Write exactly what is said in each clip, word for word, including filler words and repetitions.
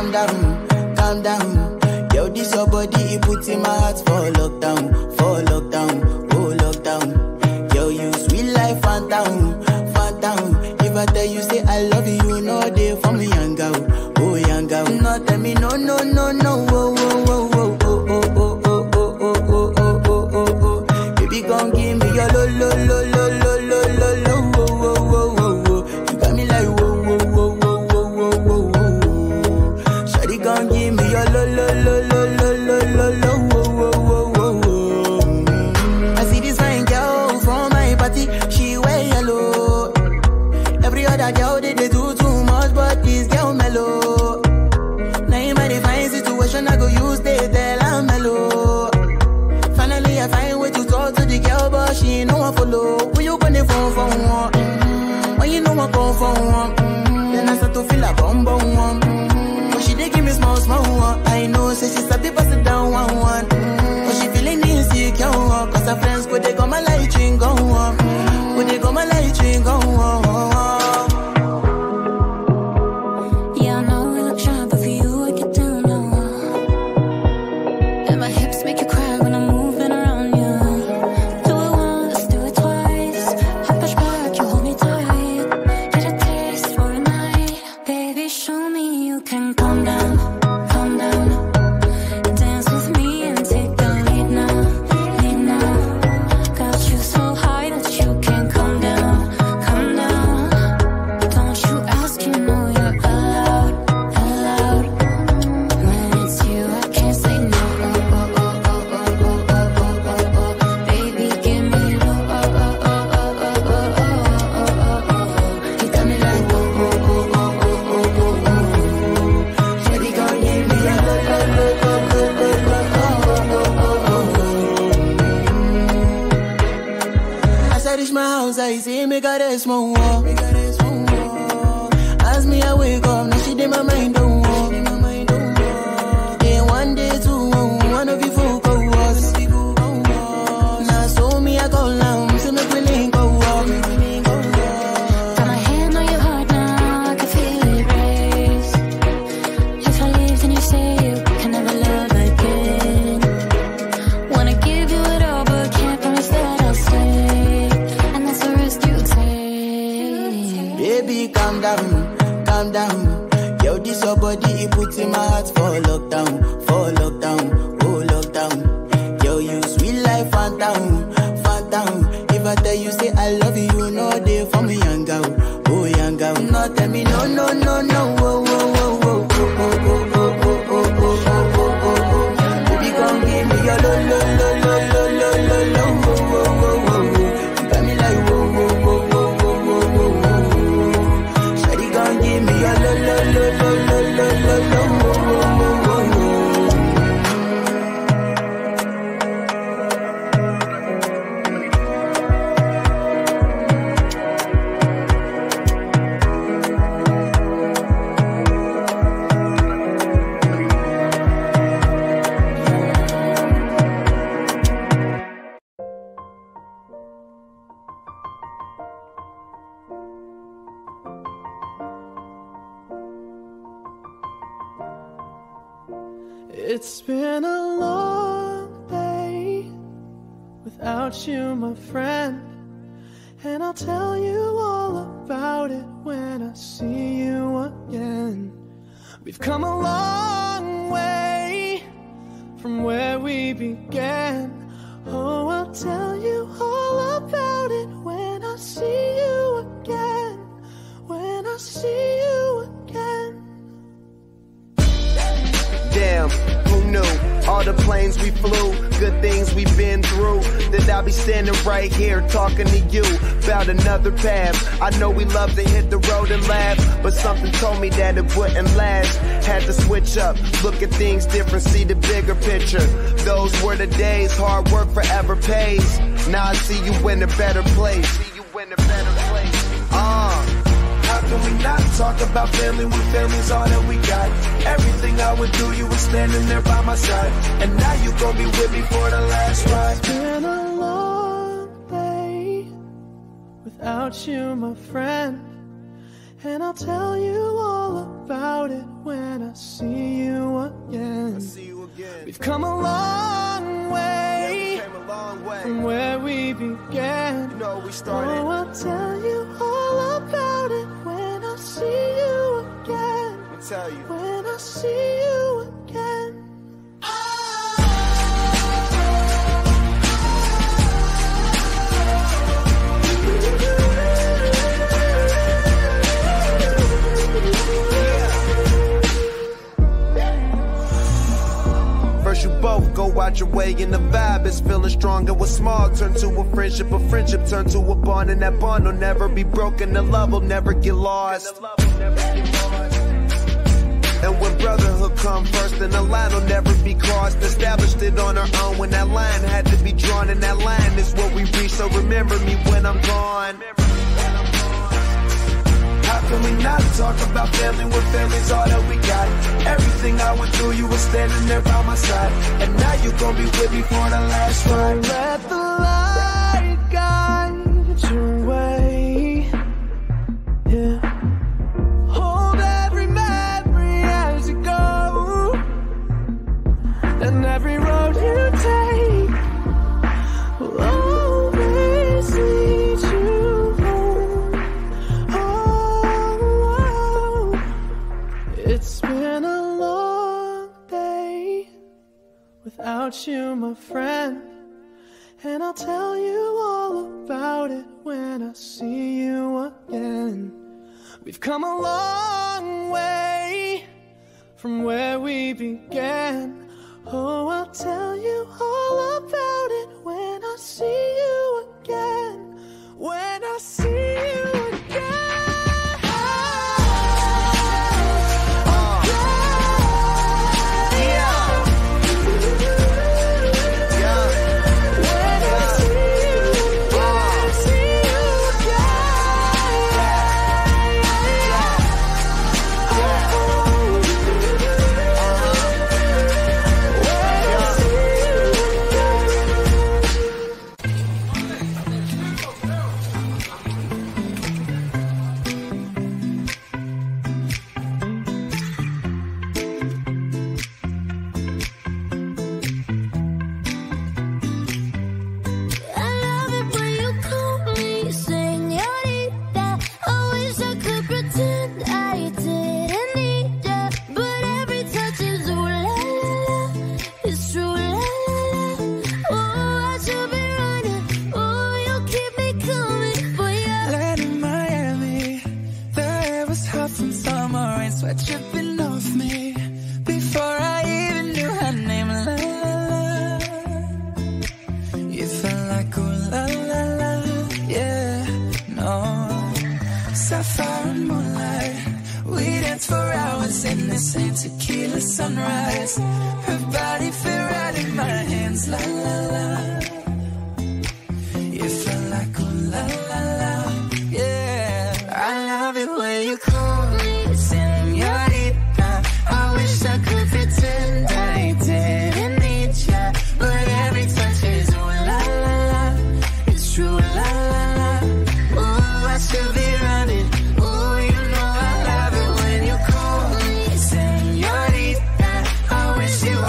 calm down, calm down. Yo, this your body, it puts in my heart for lockdown, for lockdown, oh lockdown. Yo, you sweet life, phantom, phantom. If I tell you say I love you, no day for me, yanga-oh, oh yanga-oh. No tell me no, no, no, no, oh, oh, oh, oh, oh, oh, oh, oh, oh, oh, oh, oh, oh, oh. Baby, gon' give me your lo, lo, lo, lo, lo, lo, lo, lo, oh, oh, oh, oh, oh. You got me like whoa, whoa, whoa, whoa, whoa, whoa, whoa, whoa. Shawty gon' give me your lo, lo, lo, lo, lo, lo, lo, lo, oh, oh, oh, oh, oh. I see this fine girl from my party, she wear yellow. Every other girl they, they do too much, but this girl mellow. Now in my divine situation, I go use they tell I'm mellow. Finally, I find way to talk to the girl, but she ain't no one follow. When you gonna phone for one? Mm-hmm. When you know I come for one? Mm-hmm. Then I start to feel a bum bum one. Mm-hmm. But she dey give me small small one. I know, say she sabi pass it down one one. Mm-hmm. But she feeling insecure, cause her friends go they go my light ring go on. Go they go my light ring go on. I say, make her rest more. As me, I wake up, now she did my mind don't walk. Then one day, two, one of you folk go was. Now, so me, I go down, so make me link go walk. Got my hand on your heart now, I can feel it race. If I leave, then you say you can never love again. Wanna give you it all, but can't promise that I'll stay. Baby, calm down, calm down. Yo, this your body, it puts in my heart for lockdown, for lockdown, oh lockdown. Yo, you sweet life, phantom, phantom. If I tell you say I love you, no day for me, yanga-oh, oh yanga-oh. No tell me no, no, no, no, oh, oh, oh, oh, oh, oh, oh, oh, oh, oh, oh, oh, oh, oh. Baby, come give me your lo, lo, lo, lo, lo, lo, lo, lo, oh, oh, oh, oh, oh. You got me like whoa, whoa, whoa, whoa. Give me a lo lo lo lo lo lo lo lo It's been a long day without you, my friend, and I'll tell you all about it when I see you again. We've come a long way from where we began. Oh, I'll tell you all about it when I see you again, when I see you again. Damn, who knew? All the planes we flew, good things we've been through. That I'll be standing right here talking to you about another path. I know we love to hit the road and laugh, but something told me that it wouldn't last. Had to switch up, look at things different, see the bigger picture. Those were the days, hard work forever pays. Now I see you in a better place. See you in a better place. Uh. How can we not talk about family when family's all that we got? Everything I would do, you were standing there by my side. And now you gon' be with me for the last ride. It's been a long day without you, my friend, and I'll tell you all about about it when I see you again. I see you again. We've come a long way, yeah, we came a long way from where we began. You know we started. Oh, I'll tell you all about it when I see you again. Let me tell you. When I see you again. First you both go out your way and the vibe is feeling stronger. What's small turn to a friendship, a friendship turn to a bond, and that bond will never be broken. The love will never get lost. And when brotherhood come first, then the line will never be crossed. Established it on our own when that line had to be drawn, and that line is what we reach. So remember me when I'm gone. How can we not talk about family when family's all that we got? Everything I went through, you were standing there by my side, and now you gon' be with me for the last ride. Let the light guide your way. Yeah. Hold every memory as you go, and every road you take will always lead you home. Oh, it's been a long day without you, my friend, and I'll tell you all about it when I see you again. We've come a long way from where we began. Oh, I'll tell you all about it when I see you again. When I see you again. Tequila sunrise, her body fit right in my hands, la la la. You felt like ooh la la la, yeah. I love it when you call me señorita. I wish I could pretend I didn't need ya, but every touch is ooh la la la. It's true, la la la. Ooh, I should be running. Ooh, you know I love it when you call me señorita. I wish you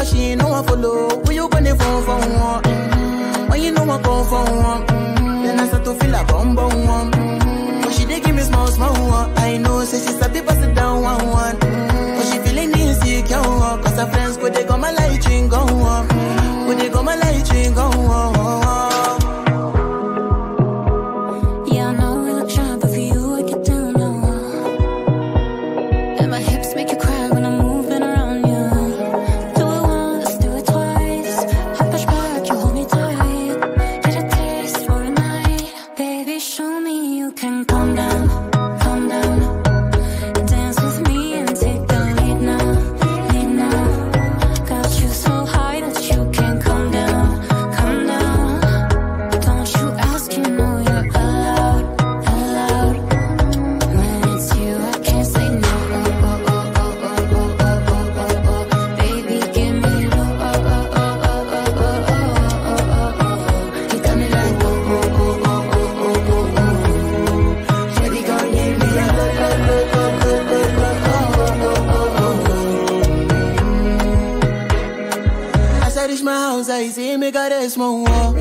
but she ain't no one follow. When you gonna phone for one? Mm-hmm. When you know I come for one? Mm-hmm. Then I start to feel a bum bum one. Mm-hmm. But she dey give me small small one. I know, say she sabi pass it down one one. Mm-hmm. But she feeling insecure, cause her friends go they go my light ring go on. Go they go my light ring go on. Yeah, I know we look shy, but for you I get down low. And my hips make you cry when I'm moving around you. Do it once, do it twice. I push back, you hold me tight. Get a taste for a night. Baby, show me you can calm down, calm down. Dance with me and take the lead now, lead now. Got you so high that you can't come down, come down. Don't you ask, you know you're allowed, allowed. When it's you, I can't say no. Oh, oh, oh, oh, oh, oh, oh, oh, oh, oh. Baby, give me low. Oh, oh, oh, oh, oh, oh, oh, oh, oh, oh. You got me like oh, oh, oh, oh, oh, oh, oh, oh. Shawty gon' give me a low, low, low, low, low, low, low, oh, oh, oh, oh. As I reach my house, I see me got a small wall.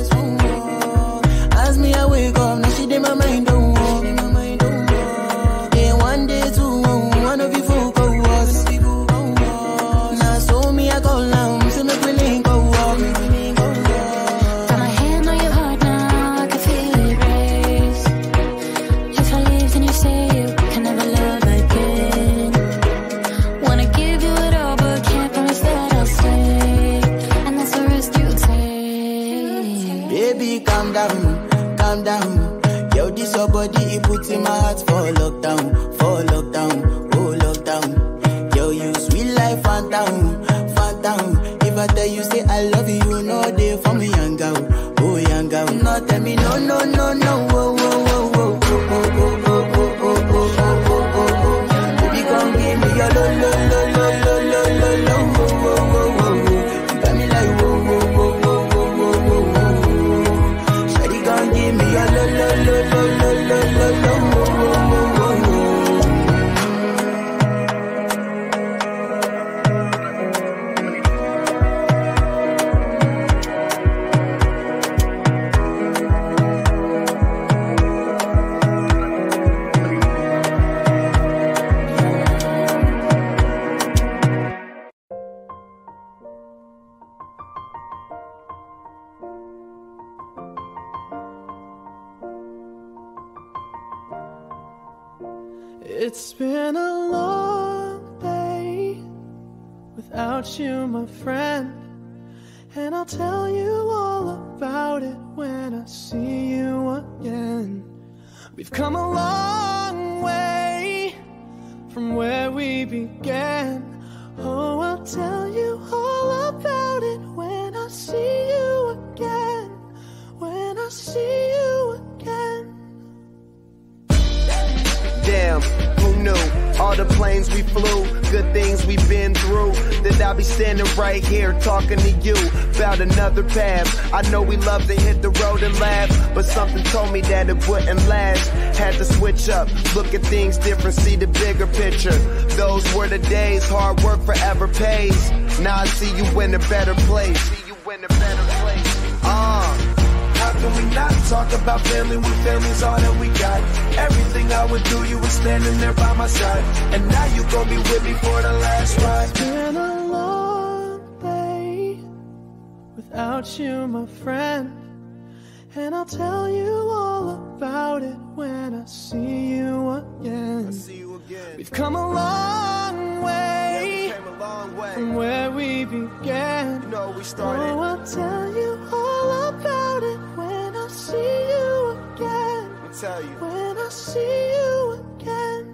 As me I wake up, now she did my mind don't walk. Then one day two, one of you folk go was. Now so me I go down, so me willing go walk. Got my hand on your heart now, I can feel it race. If I leave, then you say you can never love again. Wanna give you it all, but can't promise that I'll stay. And that's the risk you take. Baby, calm down, calm down. Yo, this your body, it puts in my heart for lockdown, for lockdown, oh lockdown. Yo, you sweet life, phantom, phantom. If I tell you, say I love you, you know they for me, young girl, oh young girl. No, tell me, no, no, no, no, oh, oh, oh, oh, oh, oh, oh, oh, oh, oh, oh, oh, oh, oh. Baby, come give me your lo, lo, lo, lo, lo, lo, lo, lo, oh, oh, oh, oh, oh. You got me like, oh, oh, oh, oh, oh, oh, oh, oh. Shawty gon' give me your lo, lo, lo, lo, lo, lo, lo, lo, oh, oh, oh, oh, oh. It's been a long day without you, my friend. And I'll tell you all about it when I see you again. We've come a long way from where we began. Oh, I'll tell you all about it when I see you again. When I see you again. Damn, who knew? All the planes we flew, good things we've been through. That I'll be standing right here talking to you about another path. I know we love to hit the road and laugh, but something told me that it wouldn't last. Had to switch up, look at things different, see the bigger picture. Those were the days, hard work forever pays. Now I see you in a better place. See you in a better place. Uh. How can we not talk about family when family's all that we got? Everything I would do, you were standing there by my side. And now you gon' be with me for the last ride. It's been a long day without you, my friend. And I'll tell you all about it when I see you again. I see you again. We've come a long way, yeah, we came a long way from where we began. You know we started. Oh, I'll tell you all about it when I see you again. I'll tell you. When I see you again.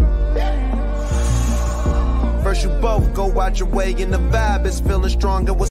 First you both go out your way and the vibe is feeling stronger. We'll